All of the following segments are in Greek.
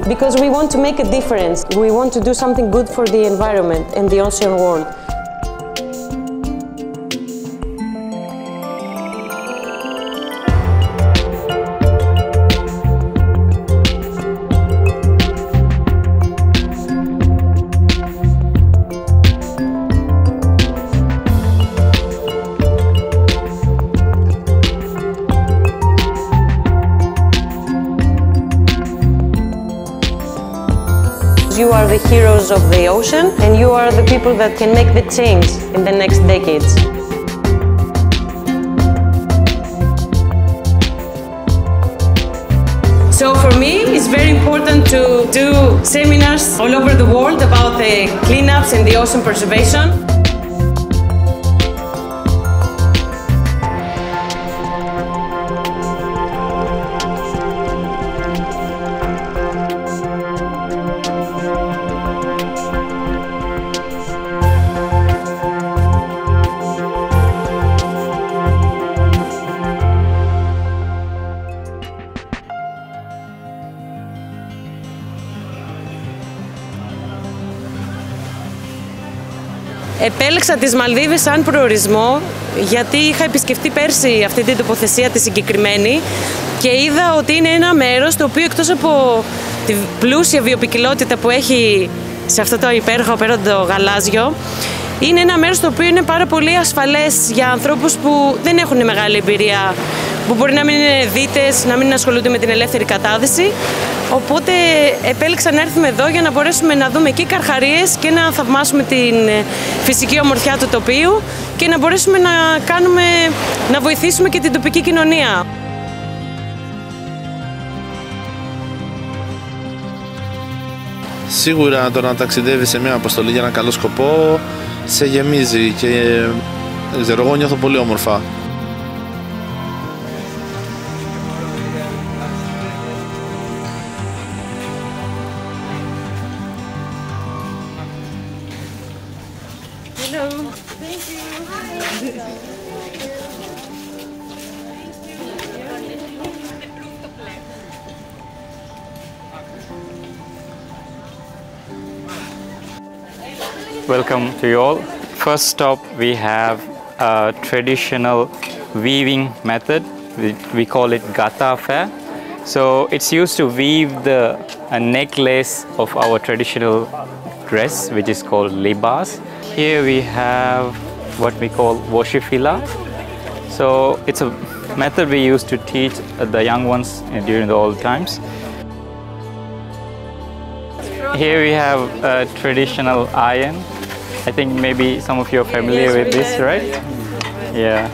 because we want to make a difference. We want to do something good for the environment and the ocean world. You are the heroes of the ocean, and you are the people that can make the change in the next decades. So for me, it's very important to do seminars all over the world about the cleanups and the ocean preservation. Επέλεξα τις Μαλδίβες σαν προορισμό γιατί είχα επισκεφτεί πέρσι αυτή την τοποθεσία τη συγκεκριμένη και είδα ότι είναι ένα μέρος το οποίο εκτός από τη πλούσια βιοποικιλότητα που έχει σε αυτό το υπέροχο απέραντο γαλάζιο, είναι ένα μέρος το οποίο είναι πάρα πολύ ασφαλές για ανθρώπους που δεν έχουν μεγάλη εμπειρία, που μπορεί να μην είναι δίτες, να μην ασχολούνται με την ελεύθερη κατάδυση. Οπότε επέλεξα να έρθουμε εδώ για να μπορέσουμε να δούμε και καρχαρίες και να θαυμάσουμε την φυσική ομορφιά του τοπίου και να μπορέσουμε να βοηθήσουμε και την τοπική κοινωνία. Σίγουρα το να ταξιδεύει σε μια αποστολή για ένα καλό σκοπό σε γεμίζει και εγώ νιώθω πολύ όμορφα. Hello. Thank you. Welcome to you all. First stop, we have a traditional weaving method. We call it Gata Fair. So it's used to weave the necklace of our traditional dress, which is called libas. Here we have what we call woshifila. So it's a method we used to teach the young ones during the old times. Here we have a traditional iron. I think maybe some of you are familiar with this, right? Yeah.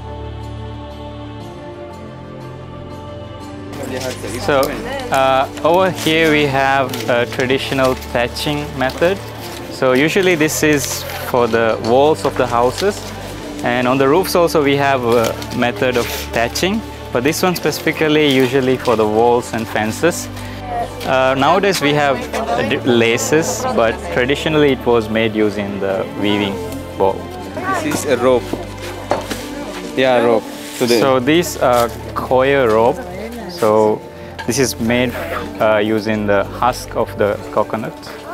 So over here we have a traditional thatching method. So usually this is for the walls of the houses, and on the roofs also we have a method of thatching, but this one specifically usually for the walls and fences. Nowadays we have laces, but traditionally it was made using the weaving ball. This is a rope. Yeah, rope. So these are coir rope. So this is made using the husk of the coconut.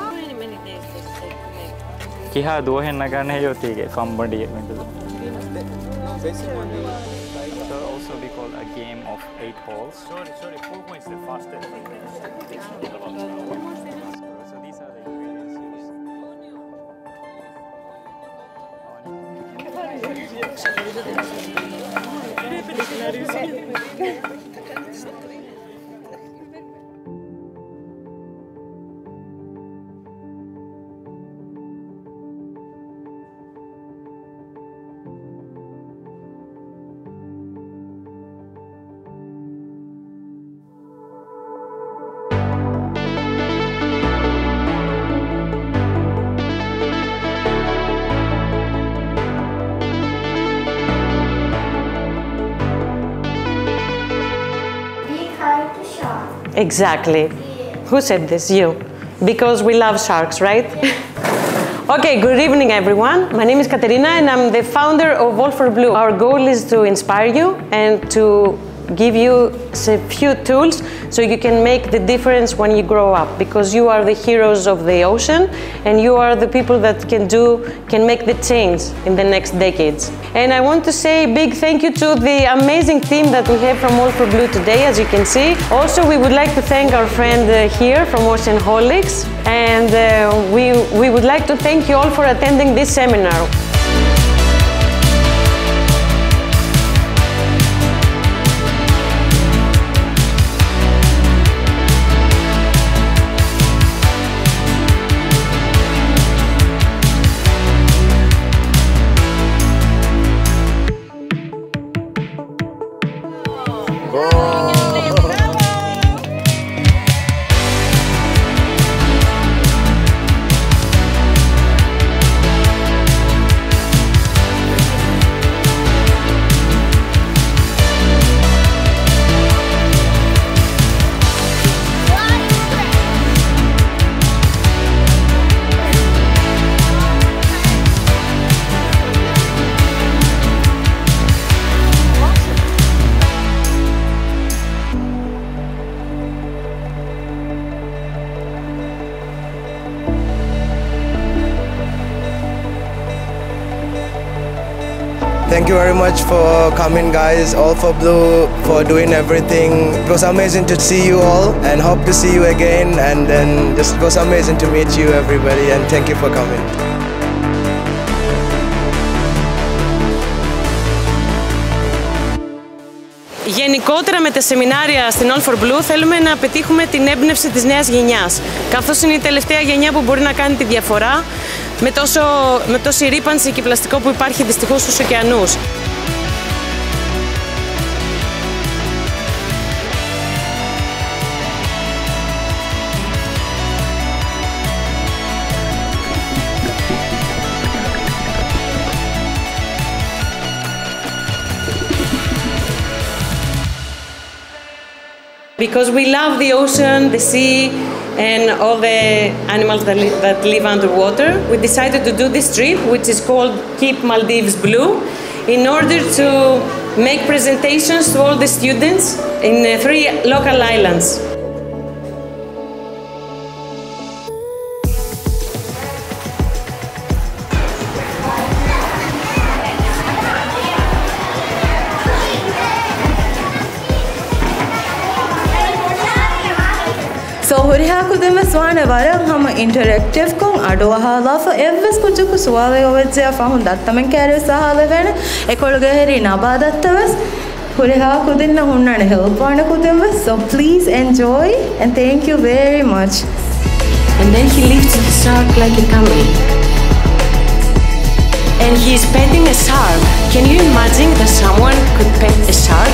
Kiha dohen nagane yoti ke kambandi. So also we call a game of 8 holes. Sorry, 4 points the fastest. So these are the ingredients. Exactly. Who said this? You. Because we love sharks, right? Okay, good evening everyone. My name is Katerina and I'm the founder of All for Blue. Our goal is to inspire you and to give you a few tools so you can make the difference when you grow up, because you are the heroes of the ocean and you are the people that can make the change in the next decades. And I want to say a big thank you to the amazing team that we have from All for Blue today, as you can see. Also, we would like to thank our friend here from Oceanholics, and we would like to thank you all for attending this seminar. Thank you very much for coming, guys. All for Blue, for doing everything. It was amazing to see you all and hope to see you again. And then just it was amazing to meet you, everybody, and thank you for coming. Γενικότερα με τα σεμινάρια στην All for Blue θέλουμε να πετύχουμε την έμπνευση της νέας γενιάς, καθώς είναι η τελευταία γενιά που μπορεί να κάνει τη διαφορά με τόση ρύπανση και πλαστικό που υπάρχει δυστυχώς στους ωκεανούς. Because we love the ocean, the sea, and all the animals that live underwater, we decided to do this trip, which is called Keep Maldives Blue, in order to make presentations to all the students in 3 local islands. So huriha kudema swana varang hama interactive kong ado hala fa evs kujuku suwale ovejja fa hun dattamen kare sahala gana ekol geheri nabadattavas huriha kudinna hunnane help wana kudema. So please enjoy and thank you very much. And then he lifts the shark like a camel. And he's petting a shark. Can you imagine that someone could pet a shark?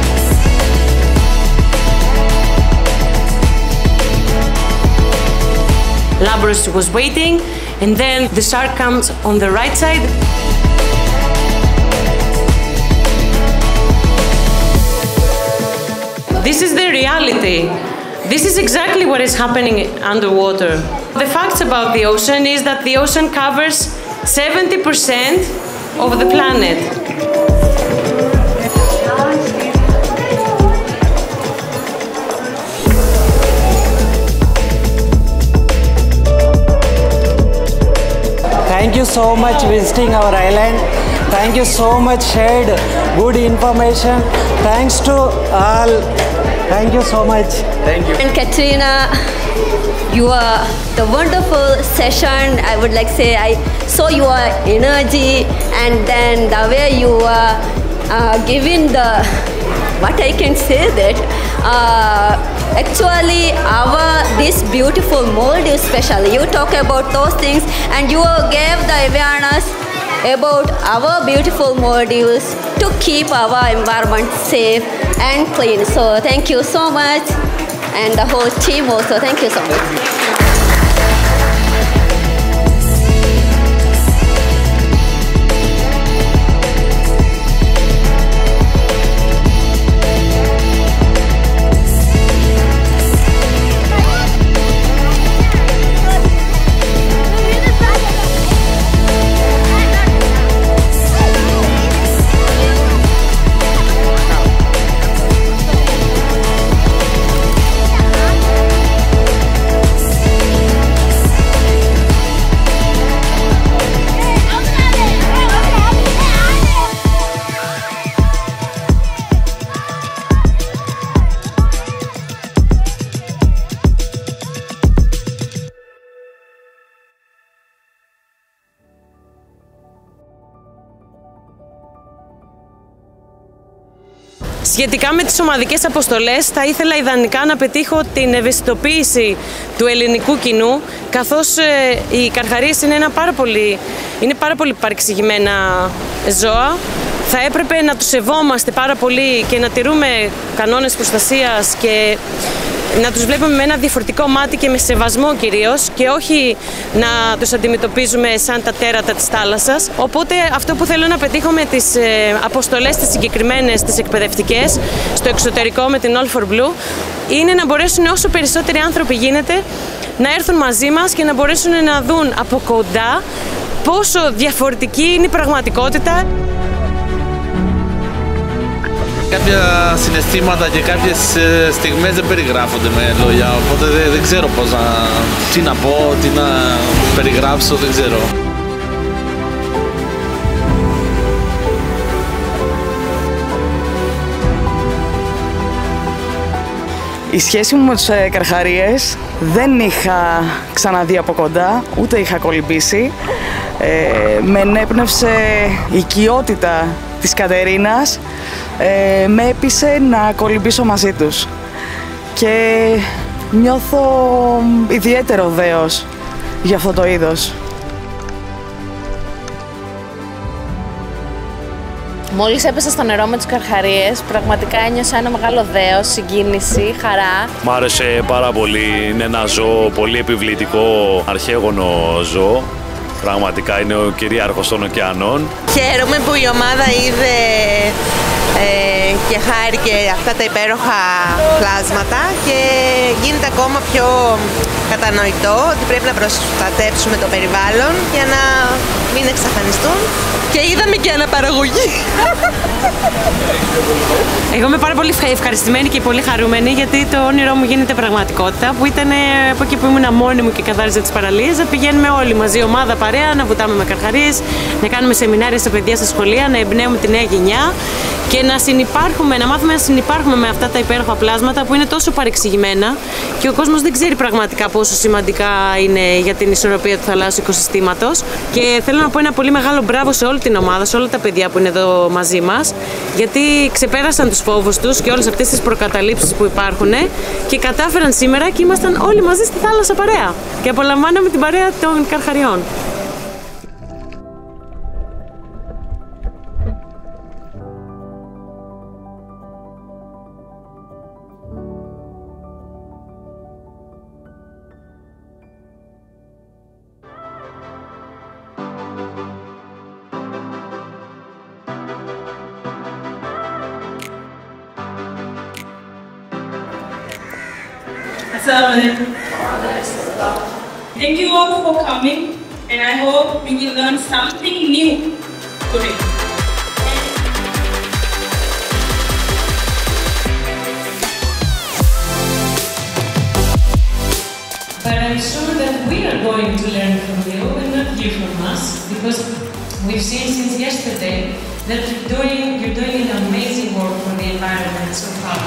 Labros was waiting, and then the shark comes on the right side. This is the reality. This is exactly what is happening underwater. The facts about the ocean is that the ocean covers 70% of the planet. Thank you so much visiting our island. Thank you so much shared good information. Thanks to all. Thank you so much. Thank you. And Katrina, the wonderful session. I would like to say I saw your energy, and then the way you are giving the, what I can say that actually this beautiful Maldives especially, you talk about those things and you gave the awareness about our beautiful Maldives to keep our environment safe and clean. So thank you so much, and the whole team also, thank you so much. Σχετικά με τις ομαδικές αποστολές, θα ήθελα ιδανικά να πετύχω την ευαισθητοποίηση του ελληνικού κοινού, καθώς οι καρχαρίες είναι πάρα πολύ παρεξηγημένα ζώα. Θα έπρεπε να τους σεβόμαστε πάρα πολύ και να τηρούμε κανόνες προστασίας και να τους βλέπουμε με ένα διαφορετικό μάτι και με σεβασμό κυρίως, και όχι να τους αντιμετωπίζουμε σαν τα τέρατα της θάλασσας. Οπότε αυτό που θέλω να πετύχω με τις αποστολές τις συγκεκριμένες, τις εκπαιδευτικές, στο εξωτερικό με την All for Blue, είναι να μπορέσουν όσο περισσότεροι άνθρωποι γίνεται να έρθουν μαζί μας και να μπορέσουν να δουν από κοντά πόσο διαφορετική είναι η πραγματικότητα. Κάποια συναισθήματα και κάποιες στιγμές δεν περιγράφονται με λόγια, οπότε δεν ξέρω τι να πω, τι να περιγράψω, δεν ξέρω. Η σχέση μου με τους καρχαρίες δεν είχα ξαναδεί από κοντά, ούτε είχα κολυμπήσει. Με ενέπνευσε η οικειότητα της Κατερίνας, με έπεισε να κολυμπήσω μαζί τους και νιώθω ιδιαίτερο δέος για αυτό το είδος. Μόλις έπεσα στο νερό με τους καρχαρίες, πραγματικά ένιωσα ένα μεγάλο δέος, συγκίνηση, χαρά. Μ' άρεσε πάρα πολύ, είναι ένα ζώο πολύ επιβλητικό, αρχαίγωνο ζώο. Πραγματικά είναι ο κυρίαρχος των ωκεανών. Χαίρομαι που η ομάδα είδε και χάρηκε αυτά τα υπέροχα πλάσματα και γίνεται ακόμα πιο κατανοητό ότι πρέπει να προστατεύσουμε το περιβάλλον για να μην εξαφανιστούν. Και είδαμε και αναπαραγωγή. Εγώ είμαι πάρα πολύ ευχαριστημένη και πολύ χαρούμενη, γιατί το όνειρό μου γίνεται πραγματικότητα, που ήταν από εκεί που ήμουν μόνη μου και καθάριζα τις παραλίες, να πηγαίνουμε όλοι μαζί, ομάδα, παρέα, να βουτάμε με καρχαρίες, να κάνουμε σεμινάρια στα παιδιά στα σχολεία, να εμπνέουμε τη νέα γενιά και να συνυπάρχουμε, να μάθουμε να συνυπάρχουμε με αυτά τα υπέροχα πλάσματα που είναι τόσο παρεξηγημένα και ο κόσμος δεν ξέρει πραγματικά πόσο σημαντικά είναι για την ισορροπία του θαλάσσιου οικοσυστήματος. Και θέλω να πω ένα πολύ μεγάλο μπράβο σε όλη την ομάδα, σε όλα τα παιδιά που είναι εδώ μαζί μας, γιατί ξεπέρασαν τους φόβους τους και όλες αυτές τις προκαταλήψεις που υπάρχουν και κατάφεραν σήμερα και ήμασταν όλοι μαζί στη θάλασσα παρέα και απολαμβάναμε την παρέα των καρχαριών. Thank you all for coming, and I hope you will learn something new today. But I'm sure that we are going to learn from you and not you from us, because we've seen since yesterday that you're doing an amazing work for the environment so far.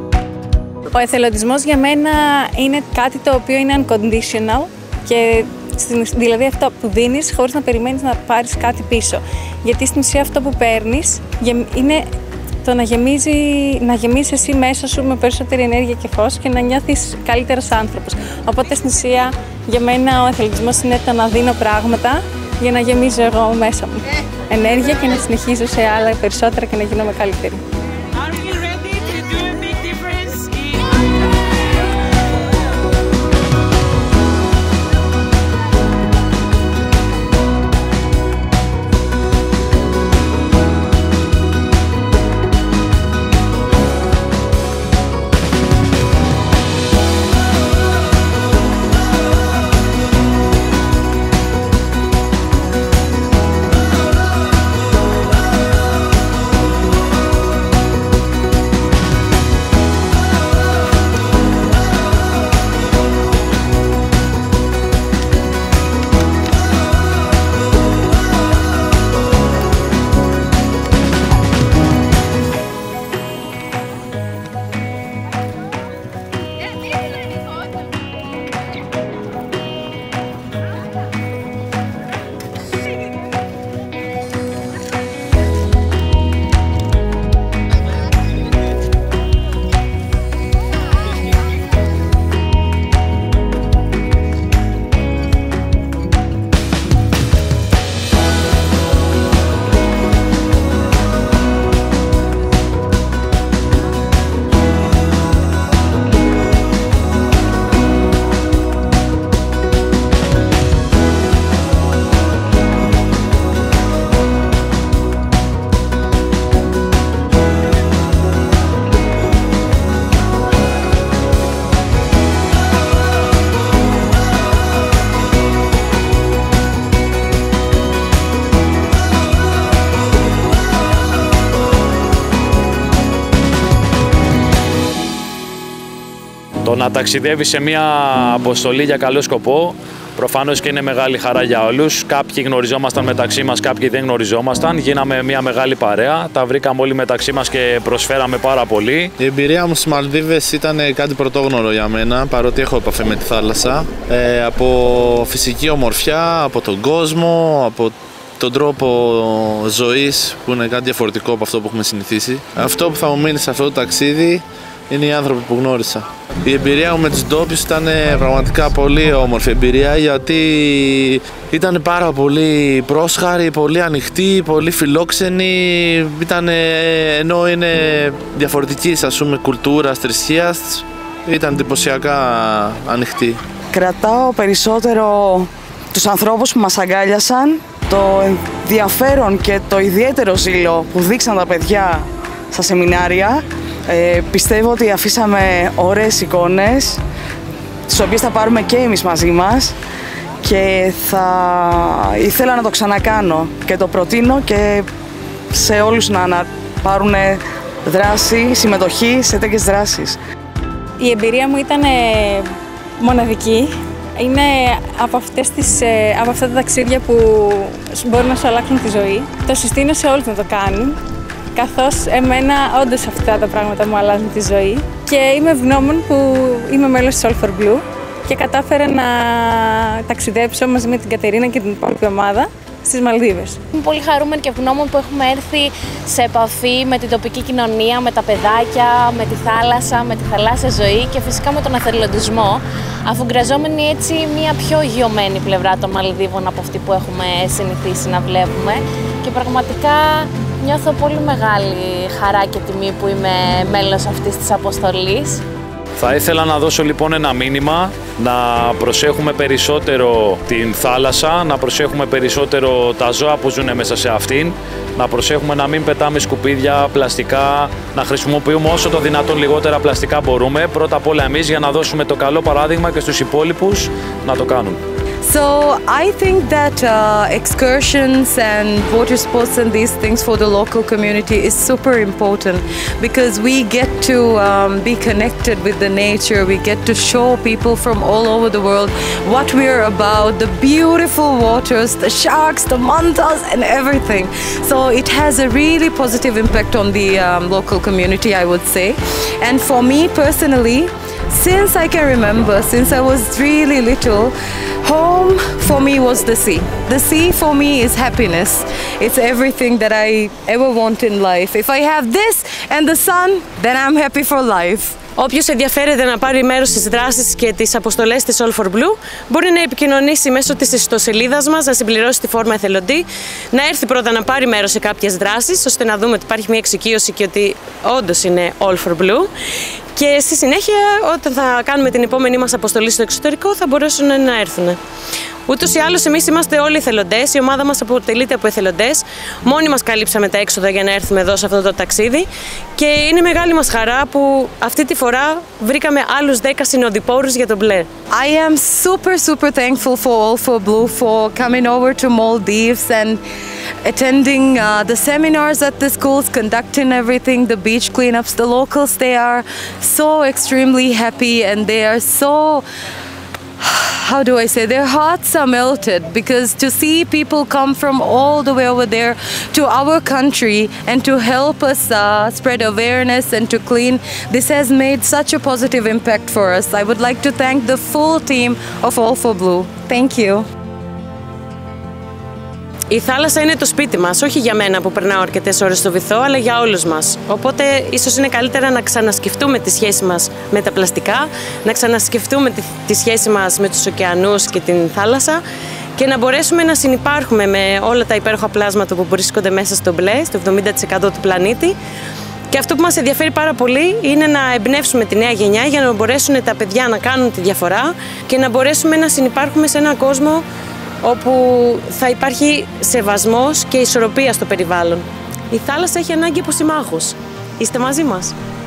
Ο εθελοντισμός για μένα είναι κάτι το οποίο είναι unconditional και Δηλαδή αυτό που δίνεις χωρίς να περιμένεις να πάρεις κάτι πίσω. Γιατί στην ουσία αυτό που παίρνεις είναι το να γεμίζεις εσύ μέσα σου με περισσότερη ενέργεια και φως και να νιώθεις καλύτερος άνθρωπος. Οπότε στην ουσία για μένα ο αθλητισμός είναι το να δίνω πράγματα για να γεμίζω εγώ μέσα μου ενέργεια και να συνεχίζω σε άλλα περισσότερα και να γίνομαι καλύτερη. Το να ταξιδεύει σε μια αποστολή για καλό σκοπό προφανώς και είναι μεγάλη χαρά για όλους. Κάποιοι γνωριζόμασταν μεταξύ μας, κάποιοι δεν γνωριζόμασταν. Γίναμε μια μεγάλη παρέα, τα βρήκαμε όλοι μεταξύ μας και προσφέραμε πάρα πολύ. Η εμπειρία μου στις Μαλδίβες ήταν κάτι πρωτόγνωρο για μένα, παρότι έχω επαφή με τη θάλασσα. Από φυσική ομορφιά, από τον κόσμο, από τον τρόπο ζωής που είναι κάτι διαφορετικό από αυτό που έχουμε συνηθίσει. Αυτό που θα μου μείνει σε αυτό το ταξίδι είναι οι άνθρωποι που γνώρισα. Η εμπειρία μου με τους ντόπιους ήταν πραγματικά πολύ όμορφη εμπειρία, γιατί ήταν πάρα πολύ πρόσχαροι, πολύ ανοιχτοί, πολύ φιλόξενοι. Ενώ είναι διαφορετικής, ας πούμε, κουλτούρας, θρησκείας, ήταν εντυπωσιακά ανοιχτοί. Κρατάω περισσότερο τους ανθρώπους που μας αγκάλιασαν, το ενδιαφέρον και το ιδιαίτερο ζήλο που δείξαν τα παιδιά στα σεμινάρια. Πιστεύω ότι αφήσαμε ωραίες εικόνες, τις οποίες θα πάρουμε και εμείς μαζί μας, και ήθελα να το ξανακάνω και το προτείνω και σε όλους να πάρουν δράση, συμμετοχή σε τέτοιες δράσεις. Η εμπειρία μου ήταν μοναδική. Είναι από αυτά τα ταξίδια που μπορούν να σου αλλάξουν τη ζωή. Το συστήνω σε όλους να το κάνουν, καθώς εμένα όντως αυτά τα πράγματα μου αλλάζουν τη ζωή, και είμαι ευγνώμων που είμαι μέλος της All for Blue και κατάφερα να ταξιδέψω μαζί με την Κατερίνα και την υπόλοιπη ομάδα στις Μαλδίβες. Είμαι πολύ χαρούμενη και ευγνώμων που έχουμε έρθει σε επαφή με την τοπική κοινωνία, με τα παιδάκια, με τη θάλασσα, με τη θαλάσσια ζωή και φυσικά με τον εθελοντισμό, αφού γκραζόμενοι έτσι μια πιο γιωμένη πλευρά των Μαλδίβων από αυτή που έχουμε συνηθίσει να βλέπουμε, και πραγματικά νιώθω πολύ μεγάλη χαρά και τιμή που είμαι μέλος αυτής της αποστολής. Θα ήθελα να δώσω λοιπόν ένα μήνυμα, να προσέχουμε περισσότερο την θάλασσα, να προσέχουμε περισσότερο τα ζώα που ζουν μέσα σε αυτήν, να προσέχουμε να μην πετάμε σκουπίδια, πλαστικά, να χρησιμοποιούμε όσο το δυνατόν λιγότερα πλαστικά μπορούμε, πρώτα απ' όλα εμείς, για να δώσουμε το καλό παράδειγμα και στους υπόλοιπους να το κάνουν. So I think that excursions and water sports and these things for the local community is super important, because we get to be connected with the nature. We get to show people from all over the world what we're about, the beautiful waters, the sharks, the mantas and everything. So it has a really positive impact on the local community, I would say. And for me personally, since I can remember, since I was really little, Home for me was the sea. The sea for me is happiness. It's everything that I ever want in life. If I have this and the sun, then I'm happy for life. Όποιος ενδιαφέρεται να πάρει μέρος στις δράσεις και τις αποστολές της All for Blue μπορεί να επικοινωνήσει μέσω της ιστοσελίδας μας, να συμπληρώσει τη φόρμα εθελοντή, να έρθει πρώτα να πάρει μέρος σε κάποιες δράσεις, ώστε να δούμε ότι υπάρχει μια εξοικείωση και ότι όντως είναι All for Blue. Και στη συνέχεια, όταν θα κάνουμε την επόμενή μας αποστολή στο εξωτερικό, θα μπορέσουν να έρθουν. Ούτως ή άλλως, εμείς είμαστε όλοι εθελοντές. Η ομάδα μας αποτελείται από εθελοντές. Μόνοι μας καλύψαμε τα έξοδα για να έρθουμε εδώ σε αυτό το ταξίδι. Και είναι μεγάλη μας χαρά που αυτή τη φορά βρήκαμε άλλους 10 συνοδοιπόρους για το μπλε. I am super thankful for All for Blue for coming over to Maldives and attending the seminars at the schools, conducting everything, the beach cleanups. The locals, they are so extremely happy and they are so, how do I say, their hearts are melted because to see people come from all the way over there to our country and to help us spread awareness and to clean, this has made such a positive impact for us. I would like to thank the full team of All for Blue. Thank you. Η θάλασσα είναι το σπίτι μας, όχι για μένα που περνάω αρκετές ώρες στο βυθό, αλλά για όλους μας. Οπότε ίσως είναι καλύτερα να ξανασκεφτούμε τη σχέση μας με τα πλαστικά, να ξανασκεφτούμε τη σχέση μας με τους ωκεανούς και την θάλασσα και να μπορέσουμε να συνυπάρχουμε με όλα τα υπέροχα πλάσματα που βρίσκονται μέσα στο μπλε, στο 70% του πλανήτη. Και αυτό που μας ενδιαφέρει πάρα πολύ είναι να εμπνεύσουμε τη νέα γενιά για να μπορέσουν τα παιδιά να κάνουν τη διαφορά και να μπορέσουμε να συνυπάρχουμε σε έναν κόσμο όπου θα υπάρχει σεβασμός και ισορροπία στο περιβάλλον. Η θάλασσα έχει ανάγκη από συμμάχους. Είστε μαζί μας.